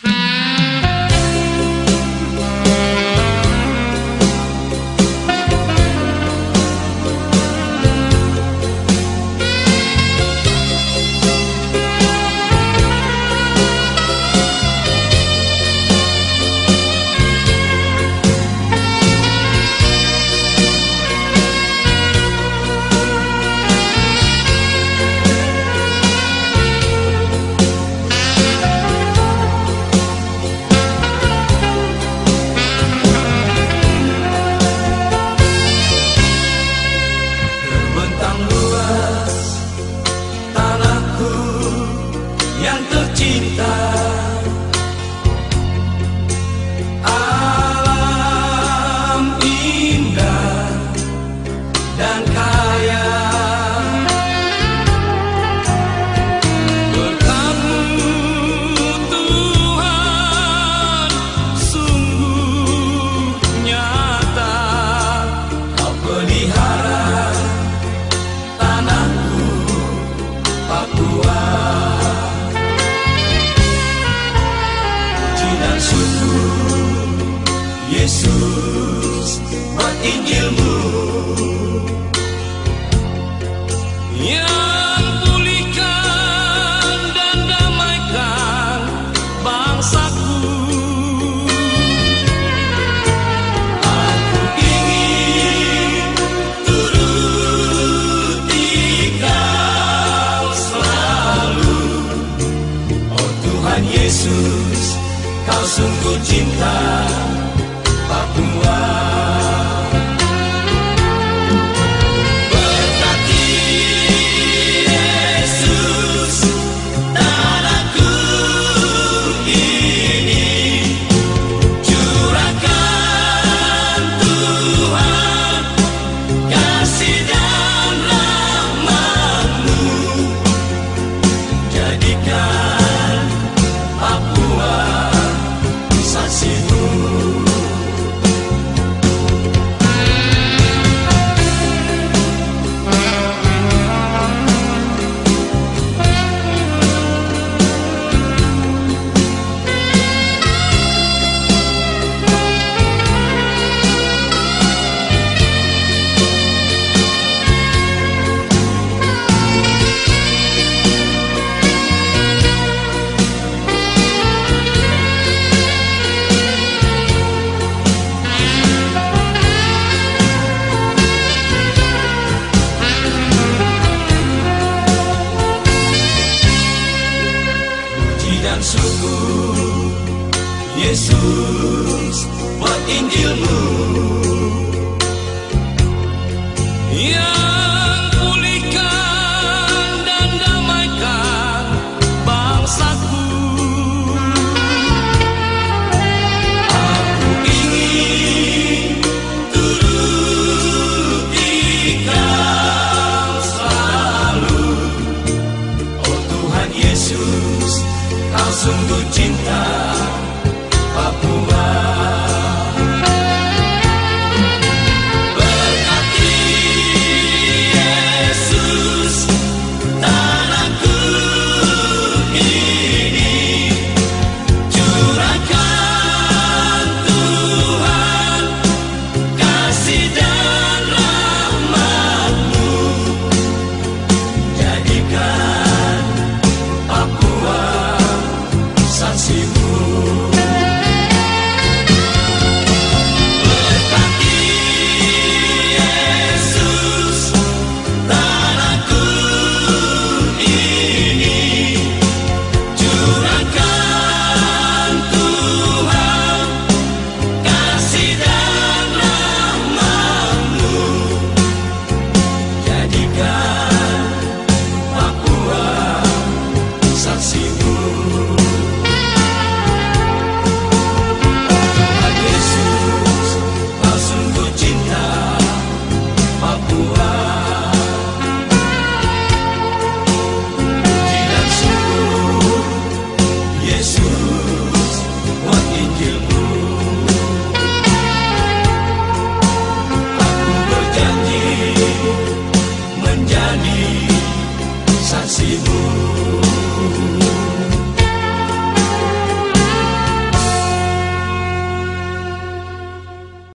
Yesus, buat Injilmu yang pulihkan dan damaikan bangsaku. Aku ingin turuti Kau selalu, oh Tuhan Yesus, Kau sungguh cinta Papua. Berkati Yesus tanahku ini, curahkan Tuhan kasih dan rahmat-Mu, jadikan Papua saksi-Mu. Dan syukur Yesus buat Injilmu yang pulihkan dan damaikan bangsaku. Aku ingin turuti Kau selalu, oh Tuhan Yesus, Kau sungguh cinta Papua.